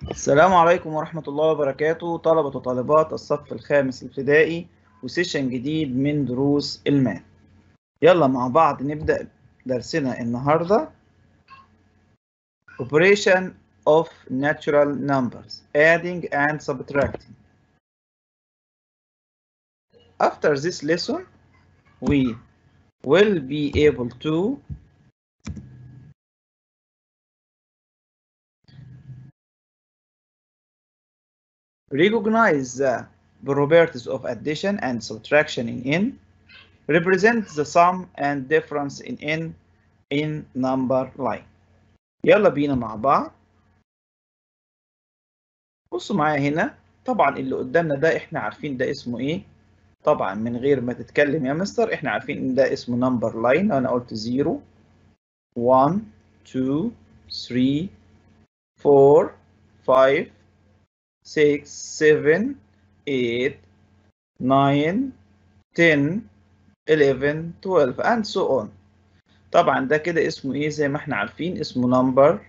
السلام عليكم ورحمة الله وبركاته، طلبة وطالبات الصف الخامس الابتدائي وسيشن جديد من دروس الماث. يلا مع بعض نبدأ درسنا النهاردة Operation of Natural Numbers, Adding and Subtracting. After this lesson, we will be able to recognize the properties of addition and subtraction in n, represent the sum and difference in n in number line. يلا بينا مع بعض. بصوا معايا هنا، طبعا اللي قدامنا ده احنا عارفين ده اسمه ايه. طبعا من غير ما تتكلم يا مستر احنا عارفين ان ده اسمه نمبر لاين. لو انا قلت 0 1 2 3 4 5 6 7 8 9 10 11 12 and so on. طبعا ده كده اسمه ايه؟ زي ما احنا عارفين اسمه نمبر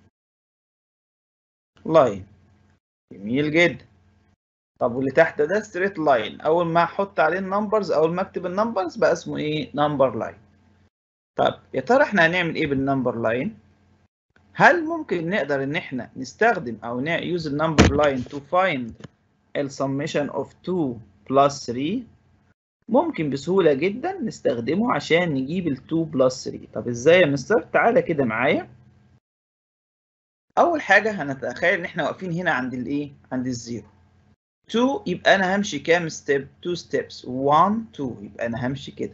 لاين. جميل جدا. طب واللي تحت ده ستريت لاين، اول ما احط عليه النمبرز، اول ما اكتب النمبرز بقى اسمه ايه؟ نمبر لاين. طب يا ترى احنا هنعمل ايه بالنمبر لاين؟ هل ممكن نقدر ان احنا نستخدم او use النمبر لاين to find the summation of 2 plus 3؟ ممكن بسهولة جدا نستخدمه عشان نجيب ال 2 plus 3. طب ازاي يا مستر؟ تعالى كده معايا. اول حاجة هنتخيل ان احنا واقفين هنا عند الايه؟ عند الزيرو. 2 يبقى انا همشي كام ستيب؟ 2 ستيبس. 1 2 يبقى انا همشي كده.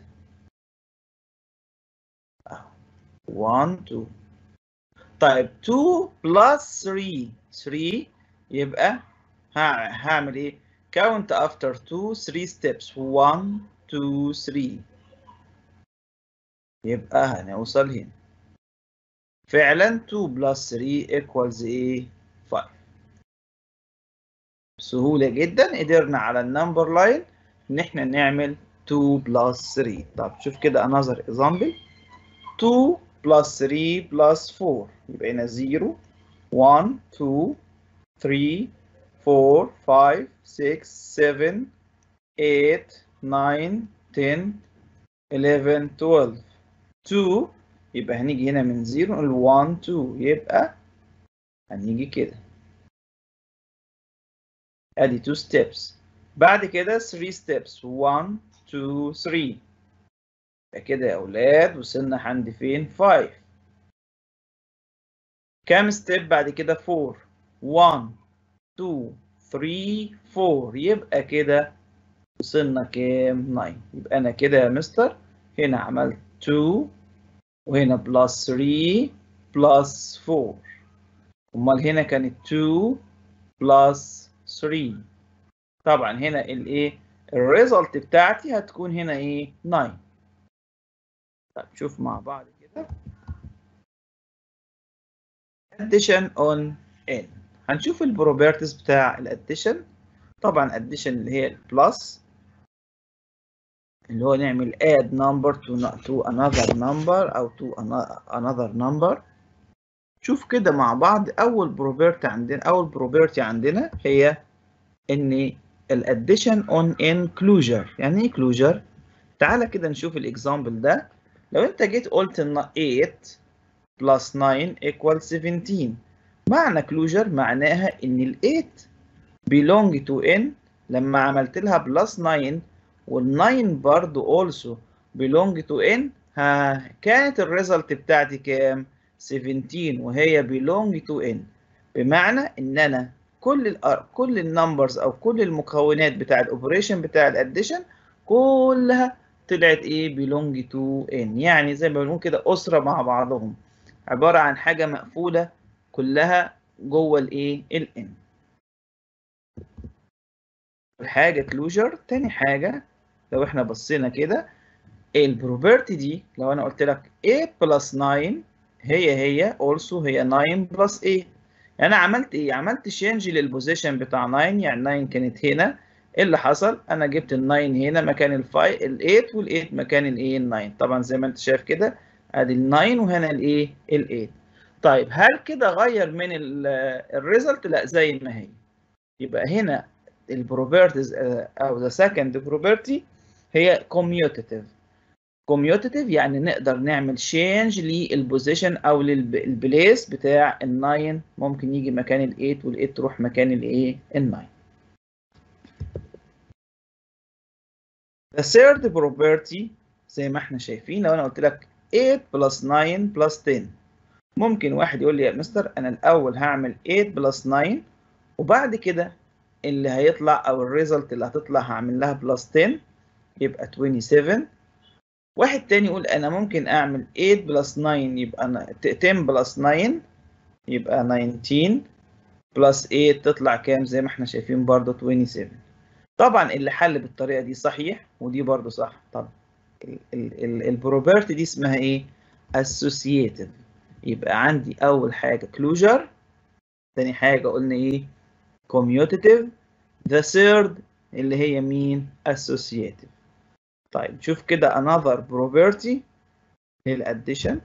1 2. طيب 2 بلس 3 3 يبقى هعمل ايه؟ count after 2 3 steps. 1 2 3 يبقى هنوصل هنا. فعلا 2 بلس 3 equals ايه؟ 5. بسهولة جدا قدرنا على النمبر لاين ان احنا نعمل 2 بلس 3. طب شوف كده another example. 2 plus 3 plus 4 يبقى هنا 0 1 2 3 4 5 6 7 8 9 10 11 12. 2 يبقى هنيجي هنا من 0 نقول 1 2 يبقى هنيجي كده. ادي 2 steps. بعد كده 3 steps. 1 2 3 يبقى كده يا اولاد وصلنا عند فين؟ 5. كام ستيب بعد كده؟ 4. 1 2 3 4 يبقى كده وصلنا كام؟ 9. يبقى انا كده يا مستر هنا عملت 2 وهنا بلس 3 بلس 4. امال هنا كانت 2 بلس 3. طبعا هنا الايه؟ الريزلت بتاعتي هتكون هنا ايه؟ 9. طب شوف مع بعض كده. addition on n. هنشوف البروبرتيز بتاع الاديشن. طبعا addition اللي هي البلس، اللي هو نعمل add number to another number أو to another number. شوف كده مع بعض. أول property عندنا هي إن addition on n closure. يعني إيه closure؟ تعالى كده نشوف الإكزامبل ده. لو أنت جيت قلت إن 8 plus 9 equals 17، معنى closure معناها إن ال 8 belong to n. لما عملت لها plus 9 وال9 برضو also belong to n، كانت الريزلت بتاعتي كام؟ 17 وهي belong to n. بمعنى ان انا كل النمبرز او كل المكونات بتاع الاوبريشن بتاع الاديشن كلها طلعت ايه؟ belong to n. يعني زي ما بنقول كده اسره مع بعضهم، عباره عن حاجه مقفوله كلها جوه الايه؟ الn. حاجه كلوجر. تاني حاجه لو احنا بصينا كده البروبرتي دي، لو انا قلت لك 8 بلس 9 هي also هي 9 بلس 8. يعني انا عملت ايه؟ عملت شينج للبوزيشن بتاع 9. يعني 9 كانت هنا، ايه اللي حصل؟ انا جبت ال 9 هنا مكان ال 8 وال 8 مكان الايه؟ ال 9. طبعا زي ما انت شايف كده ادي ال 9 وهنا الايه؟ ال 8. طيب هل كده غير من الريزلت؟ لا، زي ما هي. يبقى هنا البروبرتيز او ذا سكند بروبرتي هي كوميوتيتيف. كوميوتيتيف يعني نقدر نعمل تشينج للبوزيشن او للبليس بتاع ال9، ممكن يجي مكان ال8 وال8 تروح مكان الايه ال9. The third property زي ما احنا شايفين، لو انا قلت لك 8 plus 9 plus 10، ممكن واحد يقول لي يا مستر انا الاول هعمل 8 plus 9 وبعد كده اللي هيطلع او الريزلت اللي هتطلع هعمل لها بلس 10 يبقى 27. واحد تاني يقول انا ممكن اعمل 8 بلس 9 يبقى 10 بلس 9 يبقى 19 بلس 8 تطلع كام؟ زي ما احنا شايفين برضو 27. طبعا اللي حل بالطريقه دي صحيح ودي برضو صح. طب البروبرتي دي اسمها ايه؟ associative. يبقى عندي اول حاجه closure، تاني حاجه قلنا ايه؟ commutative، the third اللي هي مين؟ associative. طيب نشوف كده another property للaddition.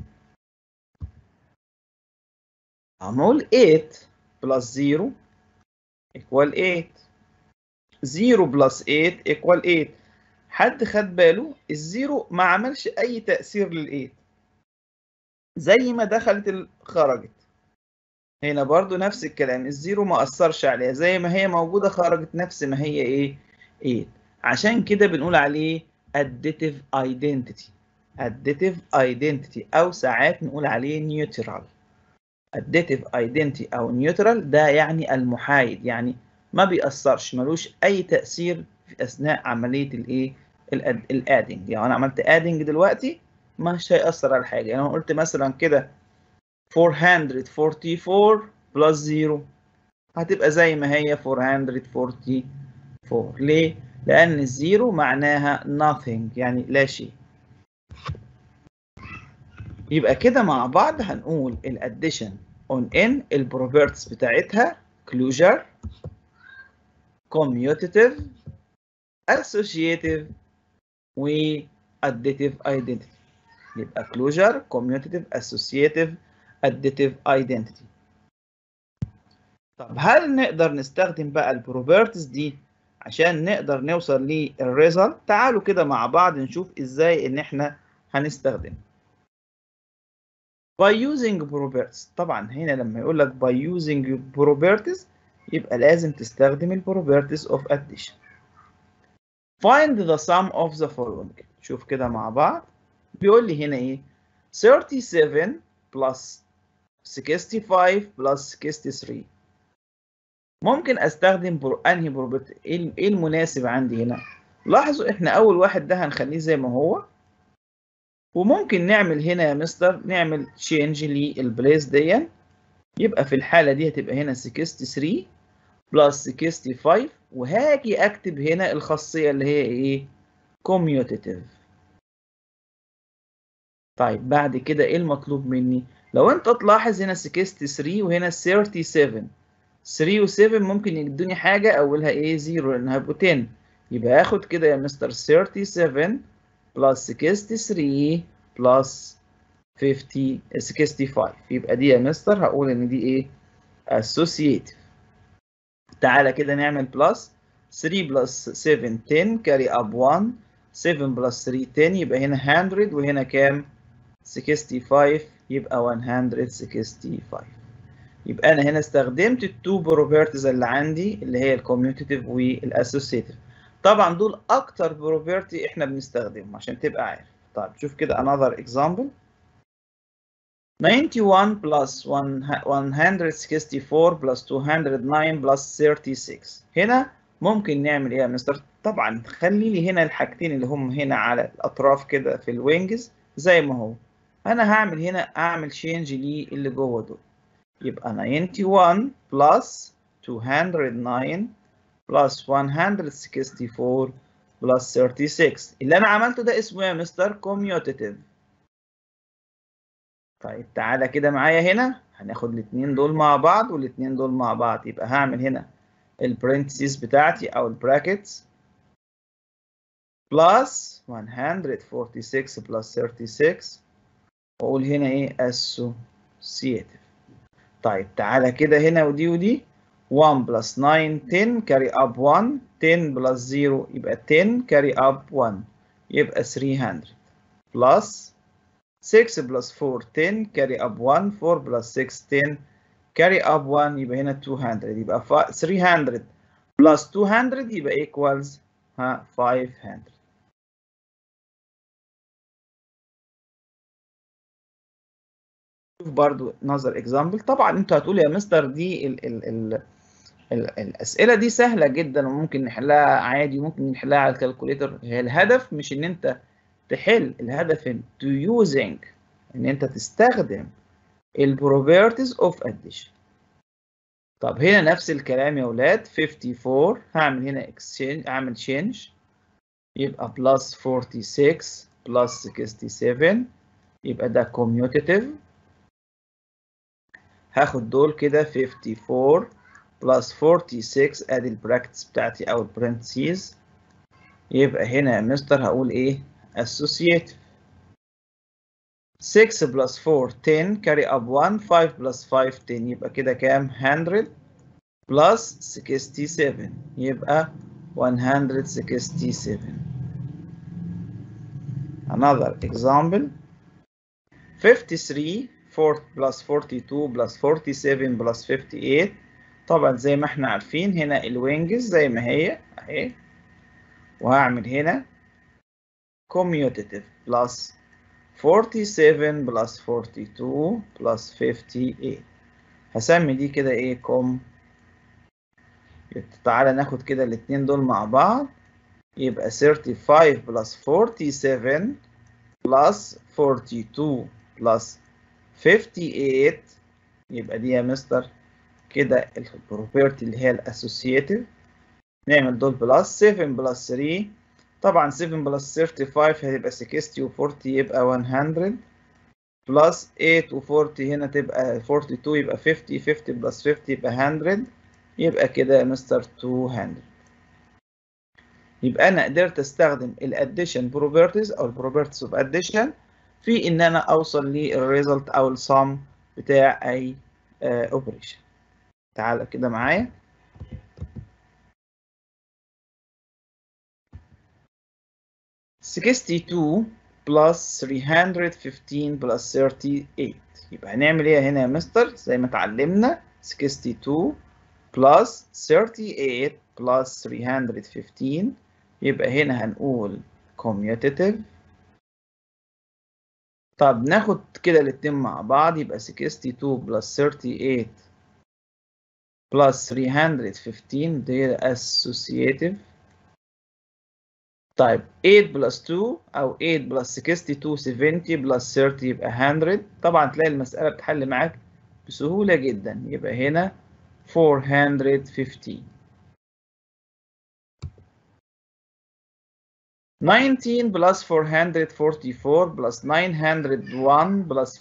هنقول 8 plus 0 equal 8. 0 plus 8 equal 8. حد خد باله الزيرو ما عملش اي تأثير لل8 زي ما دخلت خرجت. هنا برضو نفس الكلام، الزيرو ما أثرش عليها، زي ما هي موجودة خرجت نفس ما هي ايه 8. عشان كده بنقول عليه additive identity. additive identity أو ساعات نقول عليه neutral. additive identity أو neutral ده يعني المحايد، يعني ما بيأثرش، ملوش أي تأثير في أثناء عملية الايه الادنج. يعني أنا عملت ادنج دلوقتي مش هيأثر على حاجة. يعني أنا قلت مثلا كده 444 بلس 0 هتبقى زي ما هي 444. ليه؟ لأن الزيرو معناها nothing يعني لا شيء. يبقى كده مع بعض هنقول الاديشن on n البروبرتيز بتاعتها closure، commutative، associative و additive identity. يبقى closure، commutative، associative، additive identity. طب هل نقدر نستخدم بقى البروبرتيز دي عشان نقدر نوصل للريزلت؟ تعالوا كده مع بعض نشوف ازاي ان احنا هنستخدم by using properties. طبعا هنا لما يقول لك by using properties يبقى لازم تستخدم البروبرتيز of addition. find the sum of the following. شوف كده مع بعض، بيقول لي هنا ايه؟ 37 plus 65 plus 63. ممكن استخدم انهي بروبرتي؟ ايه المناسب عندي هنا؟ لاحظوا احنا اول واحد ده هنخليه زي ما هو، وممكن نعمل هنا يا مستر نعمل تشينج للبليس دي. يبقى في الحاله دي هتبقى هنا 63 بلس 65 وهاجي اكتب هنا الخاصيه اللي هي ايه؟ كوميوتيتيف. طيب بعد كده ايه المطلوب مني؟ لو انت تلاحظ هنا 63 وهنا 37، 3 و 7 ممكن يدوني حاجة أولها إيه؟ 0 لأنها هيبقوا 10. يبقى آخد كده يا مستر 37 بلس 63 بلس 65. يبقى دي يا مستر هقول إن دي إيه؟ associative. تعالى كده نعمل بلس 3 بلس 7 10 carry up 1، 7 بلس 3 10 يبقى هنا 100 وهنا كام؟ 65 يبقى 165. يبقى انا هنا استخدمت التو بروبرتيز اللي عندي اللي هي الكوميوتيتيف والاسوسيتيف. طبعا دول اكتر بروبرتي احنا بنستخدمهم عشان تبقى عارف. طيب شوف كده another example. 91 plus 164 plus 209 plus 36. هنا ممكن نعمل ايه يا مستر؟ طبعا خلي لي هنا الحاجتين اللي هم هنا على الاطراف كده في الوينجز زي ما هو. انا هعمل هنا اعمل تشينج اللي جوه دول. يبقى 91 plus 209 plus 164 plus 36. اللي أنا عملته ده اسمه يا مستر كوميوتيتيف. طيب تعالى كده معايا هنا هناخد الاثنين دول مع بعض والاثنين دول مع بعض. يبقى هعمل هنا البرنتسيز بتاعتي أو البراكتس plus 146 plus 36 وأقول هنا إيه؟ associative. associative. طيب تعالى كده هنا ودي 1 plus 9 10 carry up 1 10 plus 0 يبقى 10 carry up 1 يبقى 300 plus 6 plus 4 10 carry up 1 4 plus 6 10 carry up 1 يبقى هنا 200 يبقى 300 plus 200 يبقى equals 500. شوف برضو نظر اكزامبل. طبعا انتوا هتقولوا يا مستر دي الاسئله دي سهله جدا وممكن نحلها عادي وممكن نحلها على الكالكوليتر. هي الهدف مش ان انت تحل، الهدف ان ان انت تستخدم البروبرتيز اوف اديشن. طب هنا نفس الكلام يا اولاد. 54 هعمل هنا اكسشينج، اعمل تشينج يبقى بلس 46 بلس 67 يبقى ده كوميوتيتيف. هاخد دول كده 54 بلس 46 ادي البراكتس بتاعتي او البرنتسيز. يبقى هنا يا مستر هقول ايه؟ associative. 6 بلس 4 10 carry up 1 5 بلس 5 10 يبقى كده كام؟ 100 بلس 67 يبقى 167. Another example. 53 4 plus 42 plus 47 plus 58. طبعا زي ما احنا عارفين هنا الوينجز زي ما هي اهي، وهعمل هنا commutative plus 47 plus 42 plus 58. هسمي دي كده ايه؟ تعالى ناخد كده الاتنين دول مع بعض يبقى 35 plus 47 plus 42 plus 58 يبقى دي يا مستر كده البروبرتي اللي هي الاسوسييتيف. نعمل دول بلس 7 بلس 3. طبعا 7 بلس 35 هتبقى 60 و40 يبقى 100 بلس 8 و40 هنا تبقى 42 يبقى 50 50 بلس 50 يبقى 100 يبقى كده يا مستر 200. يبقى انا قدرت استخدم الاديشن بروبرتيز او البروبرتيز اوف اديشن في ان انا اوصل للريزلت او السم بتاع اي اوبريشن. تعالى كده معايا. $62 plus 315 plus 38 يبقى هنعمل ايه هنا يا مستر؟ زي ما اتعلمنا 62 plus 38 plus 315 يبقى هنا هنقول commutative. طب ناخد كده الاتنين مع بعض يبقى 62 plus 38 plus 315 دي associative. طيب 8 plus 2 أو 8 plus 62 70 plus 30 يبقى 100. طبعا تلاقي المسألة بتحل معاك بسهولة جدا. يبقى هنا 450. 19 plus 444 plus 901 plus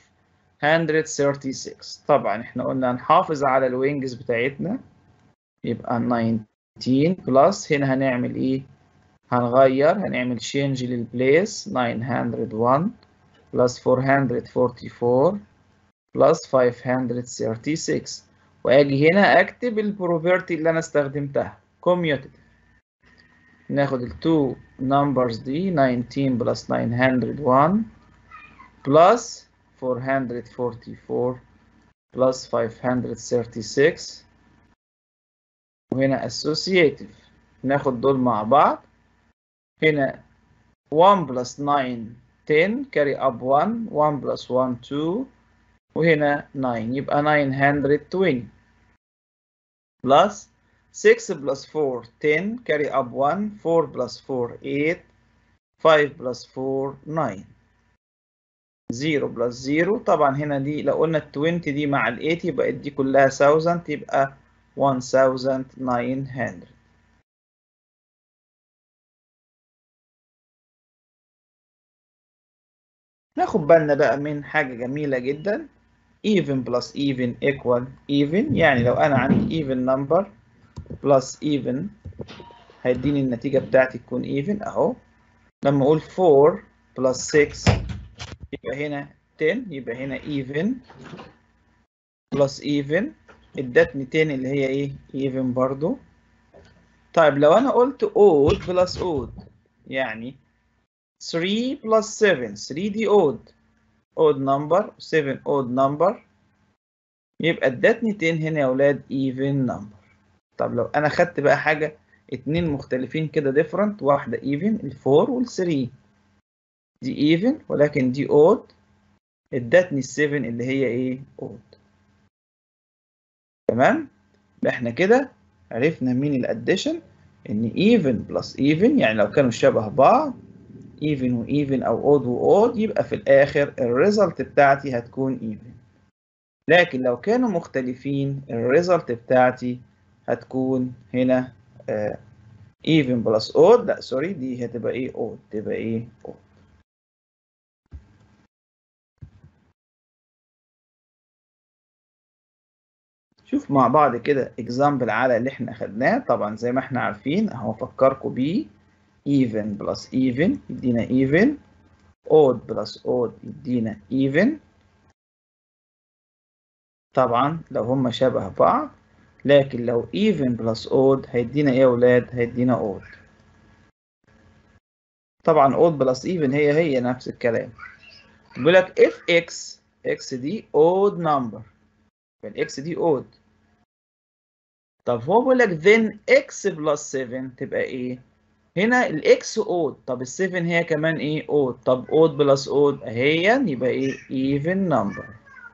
536. طبعا احنا قلنا نحافظ على الوينجز بتاعتنا يبقى 19 plus هنا هنعمل ايه؟ هنغير، هنعمل change للبليس 901 plus 444 plus 536 واجي هنا اكتب البروبرتي اللي انا استخدمتها commutative. ناخد ال two numbers دي 19 plus 901 plus 444 plus 536 وهنا associative. ناخد دول مع بعض. هنا 1 plus 9 10 carry up 1 1 plus 1 2 وهنا 9 يبقى 920 plus 6 plus 4 10 carry up 1 4 plus 4 8 5 plus 4 9 0 plus 0. طبعا هنا دي لو قلنا ال 20 دي مع ال 8 يبقى دي كلها 1000 يبقى 1900. ناخد بالنا بقى من حاجة جميلة جدا. even plus even equal even. يعني لو أنا عندي even number plus even هيديني النتيجة بتاعتي تكون even أهو. لما أقول 4 plus 6 يبقى هنا 10 يبقى هنا even plus even ادتني 10 اللي هي ايه even برضو. طيب لو انا قلت odd plus odd يعني 3 plus 7 3 دي odd number 7 odd number يبقى ادتني 10 هنا يا اولاد even number. طب لو انا خدت بقى حاجه اتنين مختلفين كده different واحده even ال4 وال3 دي even ولكن دي odd ادتني ال7 اللي هي ايه odd. تمام يبقى احنا كده عرفنا مين الاديشن ان even plus even يعني لو كانوا شبه بعض even و even او odd و odd يبقى في الاخر الريزلت بتاعتي هتكون even. لكن لو كانوا مختلفين الريزلت بتاعتي هتكون هنا even plus odd لا سوري دي هتبقى ايه odd تبقى ايه odd. شوف مع بعض كده example على اللي احنا خدناه. طبعا زي ما احنا عارفين اهو افكركم بيه even plus even يدينا even odd plus odd يدينا even. طبعا لو هما شبه بعض لكن لو even plus odd هيدينا ايه يا ولاد هيدينا odd. طبعا odd plus even هي نفس الكلام. بيقول لك if x دي odd number فالاكس دي odd. طب هو بيقول لك then x plus 7 تبقى ايه؟ هنا الاكس odd طب ال7 هي كمان ايه odd طب odd plus odd اهي يبقى ايه even number.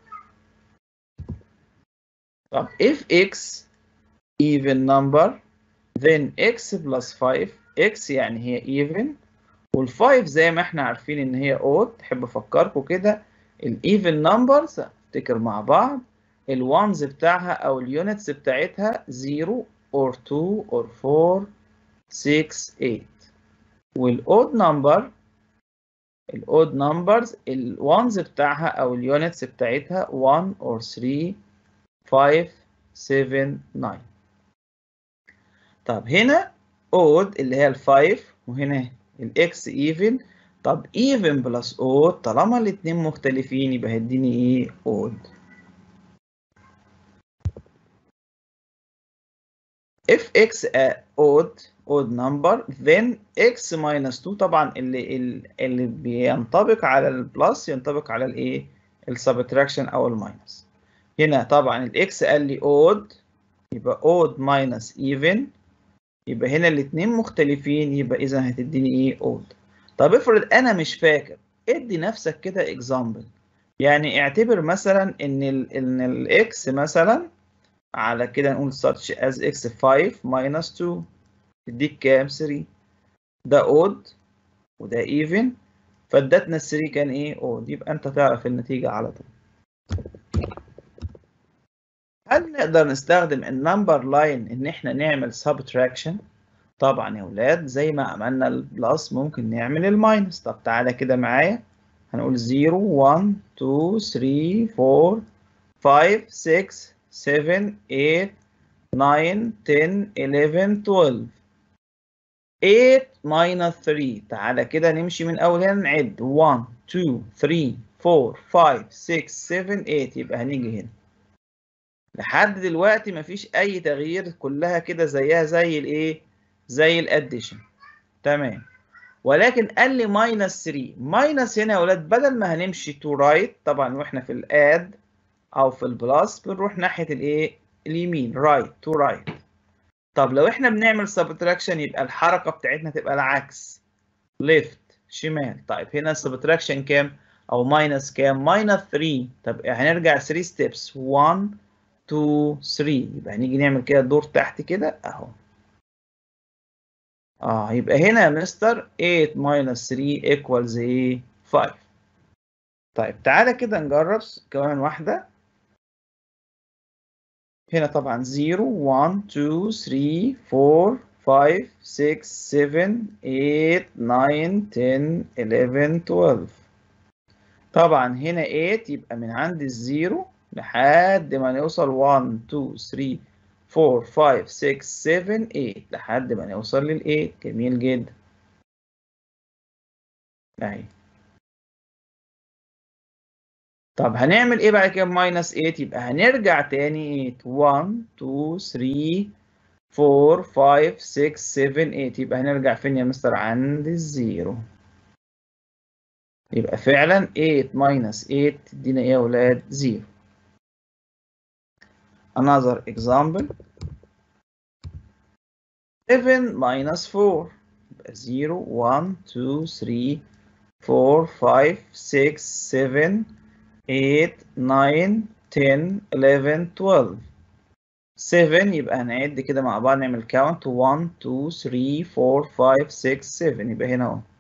طب if x even number then x plus 5 x يعني هي even وال5 زي ما احنا عارفين ان هي odd. تحب افكركم كده الايفن نمبرز افتكر مع بعض الوانز بتاعها او اليونتس بتاعتها 0 or 2 or 4 6 8 والاود نمبرز الوانز بتاعها او اليونتس بتاعتها 1 or 3 5 7 9. طب هنا odd اللي هي ال5 وهنا الاكس even. طب even plus odd طالما الاتنين مختلفين يبقى هيديني ايه odd. if x a odd number then x minus 2 طبعا اللي بينطبق على البلس ينطبق على الايه السبتراكشن او الماينس. هنا طبعا الاكس قال لي odd يبقى odd minus even يبقى هنا الاتنين مختلفين يبقى اذا هتديني ايه odd. طب افرض انا مش فاكر ادي نفسك كده example يعني اعتبر مثلا ان الاكس مثلا على كده نقول such as x 5 minus 2 تديك كام 3 ده odd وده even فادتنا ال 3 كان ايه odd يبقى انت تعرف النتيجة على طول. هل نقدر نستخدم النمبر لاين ان احنا نعمل subtraction؟ طبعا يا ولاد زي ما عملنا البلس ممكن نعمل الماينس. طب تعالى كده معايا هنقول 0 1 2 3 4 5 6 7 8 9 10 11 12 8 minus 3. تعالى كده نمشي من اول هنا نعد 1 2 3 4 5 6 7 8 يبقى هنيجي هنا لحد دلوقتي مفيش اي تغيير كلها كده زيها زي الايه زي الاديشن. تمام ولكن قال لي ماينس 3 ماينس هنا يا ولاد بدل ما هنمشي تو رايت طبعا واحنا في الاد او في البلس بنروح ناحيه الايه اليمين رايت تو رايت. طب لو احنا بنعمل سبتراكشن يبقى الحركه بتاعتنا تبقى العكس ليفت شمال. طيب هنا السبتراكشن كام او ماينس كام ماينس 3. طب هنرجع 3 ستيبس 1 2 3 يبقى هنيجي نعمل كده دور تحت كده اهو. يبقى هنا يا مستر 8 minus 3 equals ايه 5. طيب تعالى كده نجرب كمان واحدة. هنا طبعا 0 1 2 3 4 5 6 7 8 9 10 11 12. طبعا هنا 8 يبقى من عند الزيرو لحد ما نوصل 1 2 3 4 5 6 7 8 لحد ما نوصل لل 8. جميل جدا اهي. طب هنعمل ايه بعد كده minus 8؟ يبقى هنرجع تاني 8 1 2 3 4 5 6 7 8. يبقى هنرجع فين يا مستر؟ عند الزيرو. يبقى فعلا 8 minus 8 تدينا ايه يا ولاد؟ 0. Another example 7 minus 4 يبقى 0 1 2 3 4 5 6 7 8 9 10 11 12. 7 يبقى هنعد كده مع بعض، نعمل count 1 2 3 4 5 6 7. يبقى هنا اهو.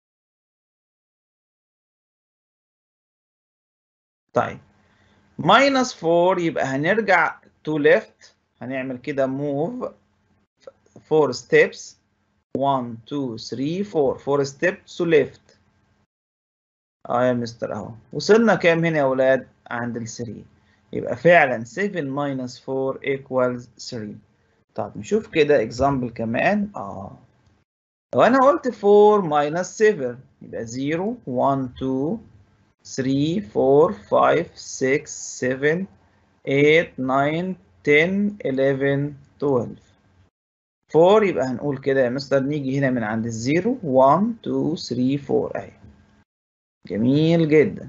طيب minus 4 يبقى هنرجع to left، هنعمل كده move 4 steps 1 2 3 4 4 steps to left. يا مستر اهو. وصلنا كام هنا يا ولاد؟ عند ال 3. يبقى فعلا 7 minus 4 equals 3. طب نشوف كده example كمان. لو انا قلت 4 minus 7 يبقى 0 1 2 3 4 5 6 7 8 9 10 11 12. 4 يبقى هنقول كده يا مستر، نيجي هنا من عند الزيرو 1 2 3 4 اهي. جميل جدا.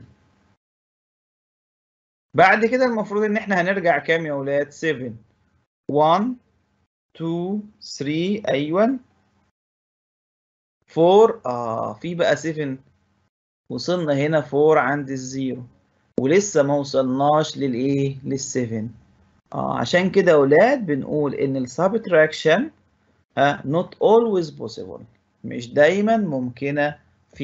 بعد كده المفروض ان احنا هنرجع كام يا ولاد؟ 7 1 2 3 ايوه 4. في بقى 7. وصلنا هنا 4 عند الزيرو ولسه ما وصلناش للايه؟ لل7. عشان كده يا ولاد بنقول ان السبتراكشن not always possible، مش دايما ممكنه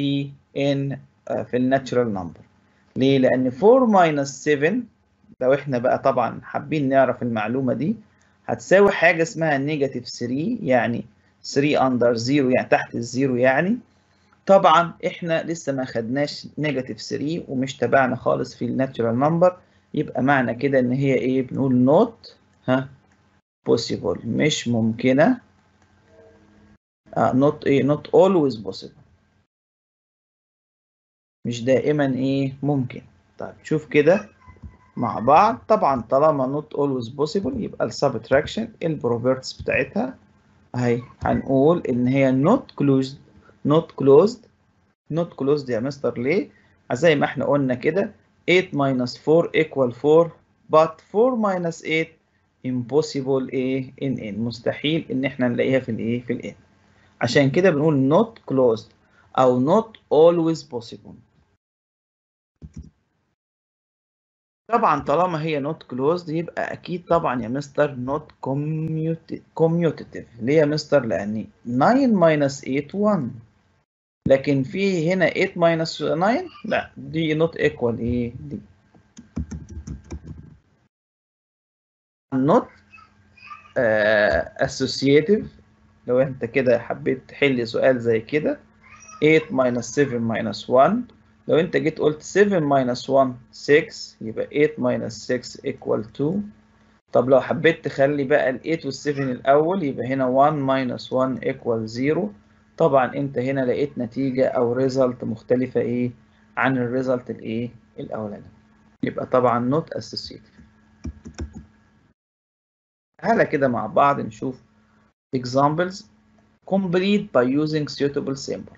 في الناتشرال نمبر. ليه؟ لان 4 minus 7 لو احنا بقى طبعا حابين نعرف المعلومه دي هتساوي حاجه اسمها نيجاتيف 3، يعني 3 اندر 0 يعني تحت الزيرو يعني. طبعا احنا لسه ما خدناش نيجاتيف 3 ومش تبعنا خالص في الناتشرال نمبر. يبقى معنى كده ان هي ايه؟ بنقول نوت possible، مش ممكنه. not ايه؟ not always possible، مش دائما ايه؟ ممكن. طيب شوف كده مع بعض. طبعا طالما not always possible يبقى السبتراكشن البروبرتيز بتاعتها اهي. هنقول ان هي not closed. not closed not closed يا مستر ليه؟ زي ما احنا قلنا كده 8 minus 4 equal 4 but 4 minus 8 impossible ايه؟ in n، مستحيل ان احنا نلاقيها في الايه؟ في ال n. عشان كده بنقول not closed او not always possible. طبعا طالما هي not closed يبقى اكيد طبعا يا مستر not commutative. ليه يا مستر؟ لان 9 minus 8 1، لكن في هنا 8 minus 9 لا، دي not equal ايه؟ دي not associative. لو انت كده حبيت تحل سؤال زي كده 8 minus 7 minus 1، لو انت جيت قلت 7 minus 1 6 يبقى 8 minus 6 equal 2. طب لو حبيت تخلي بقى ال 8 وال 7 الأول يبقى هنا 1 minus 1 equal 0. طبعا أنت هنا لقيت نتيجة أو result مختلفة إيه عن الريزلت الإيه؟ الأولاني. يبقى طبعا not associative. تعالى كده مع بعض نشوف examples complete by using suitable symbol.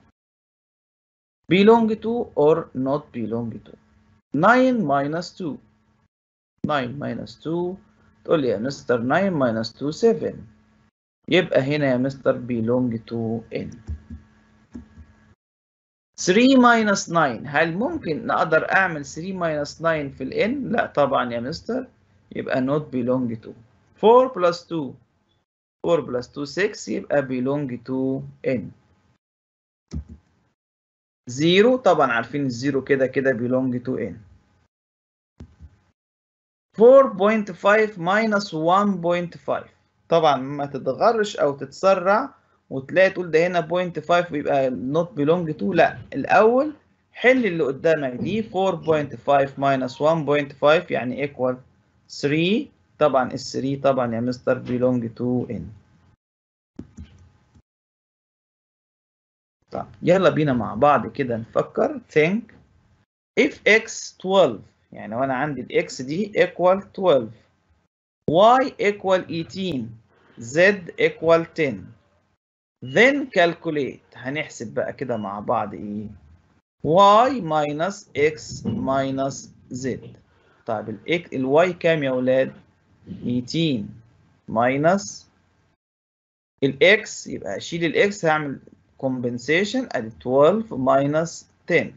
belong to or not belong to. 9 minus 2. 9 minus 2 تقول لي يا مستر 9 minus 2 7. يبقى هنا يا مستر belong to n. 3 minus 9 هل ممكن نقدر اعمل 3 minus 9 في ال n؟ لا طبعا يا مستر. يبقى not belong to. 4 plus 2 4 plus 2 6 يبقى belong to n. 0 طبعا عارفين الزيرو كده كده belong to n. 4.5 minus 1.5 طبعا ما تتغرش او تتسرع وتلاقي تقول ده هنا 0.5 ويبقى not belong to. لا، الاول حل اللي قدامك دي. 4.5 minus 1.5 يعني equal 3. طبعا ال 3 طبعا يا مستر belong to n. طب يلا بينا مع بعض كده نفكر think if x 12 يعني لو انا عندي الاكس دي equal 12 y equal 18 z equal 10 then calculate هنحسب بقى كده مع بعض ايه y minus x minus z. طيب الواي كام يا ولاد 18 minus الاكس يبقى اشيل الاكس هعمل compensation ادي 12 minus 10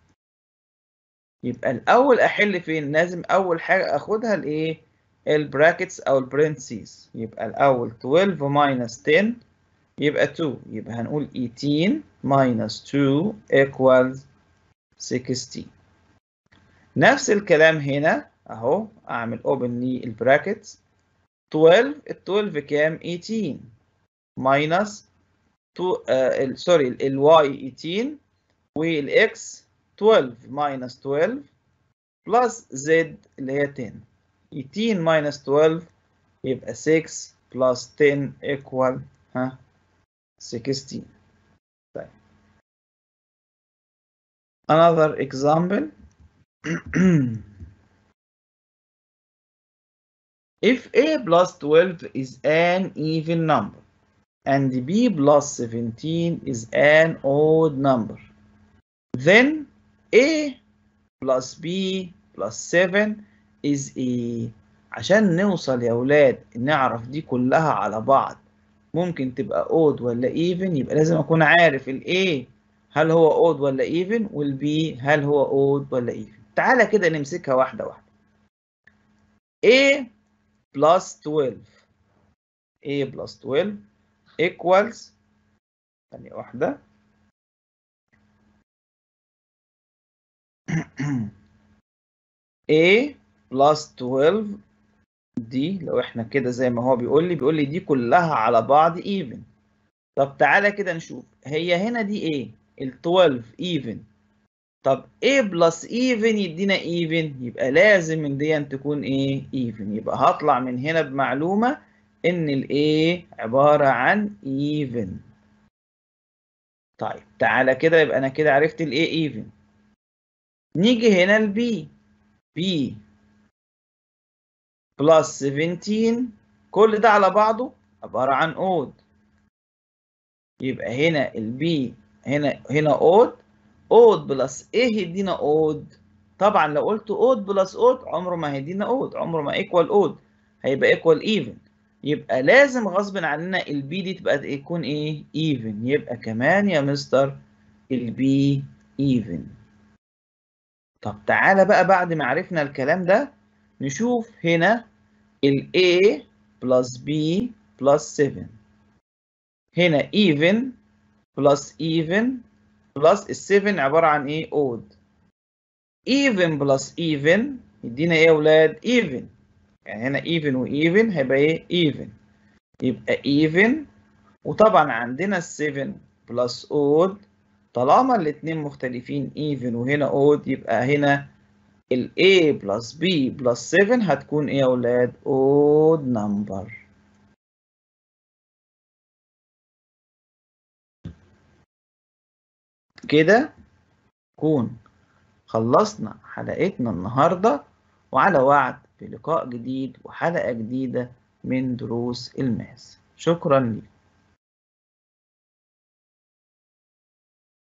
يبقى الاول احل فين لازم اول حاجه اخدها الايه البراكتس او البرنسيز يبقى الاول 12 minus 10 يبقى 2 يبقى هنقول 18 minus 2 equals 16 نفس الكلام هنا اهو اعمل open للبراكتس 12 ال 12 كام 18 minus 2 سوري الواي 18 والاكس 12 minus 12 plus z اللي هي 10 18 minus 12 يبقى 6 plus 10 equal 16. طيب another example if a plus 12 is an even number and b plus 17 is an odd number then a plus b plus 7 is a عشان نوصل يا ولاد نعرف دي كلها على بعض ممكن تبقى odd ولا even يبقى لازم أكون عارف ال A هل هو odd ولا even وال B هل هو odd ولا even. تعالى كده نمسكها واحدة واحدة. A plus 12 A plus 12 equals ثانية واحدة A plus 12 دي لو احنا كده زي ما هو بيقول لي دي كلها على بعض even. طب تعالى كده نشوف هي هنا دي ايه ال 12 even طب A plus even يدينا even يبقى لازم من دي تكون ايه even يبقى هطلع من هنا بمعلومة ان ال A عبارة عن even. طيب تعالى كده يبقى انا كده عرفت ال A even. نيجي هنا ال B plus 17 كل ده على بعضه عبارة عن odd يبقى هنا ال B هنا odd بلس ايه يدينا odd طبعا لو قلت odd بلس odd عمره ما هيدينا odd عمره ما equal odd هيبقى equal even يبقى لازم غصب عننا البي دي تبقى يكون ايه even يبقى كمان يا مستر البي even. طب تعالى بقى بعد ما عرفنا الكلام ده نشوف هنا ال A plus B plus 7 هنا even plus even plus ال 7 عبارة عن ايه odd even plus even يدينا ايه يا ولاد even يعني هنا even و even هيبقى ايه even يبقى even وطبعا عندنا ال 7 plus odd طالما الاتنين مختلفين even وهنا odd يبقى هنا ال A plus B plus 7 هتكون ايه يا ولاد odd number. كده نكون خلصنا حلقتنا النهاردة وعلى وعد بلقاء جديد وحلقة جديدة من دروس الماس. شكرا لكم.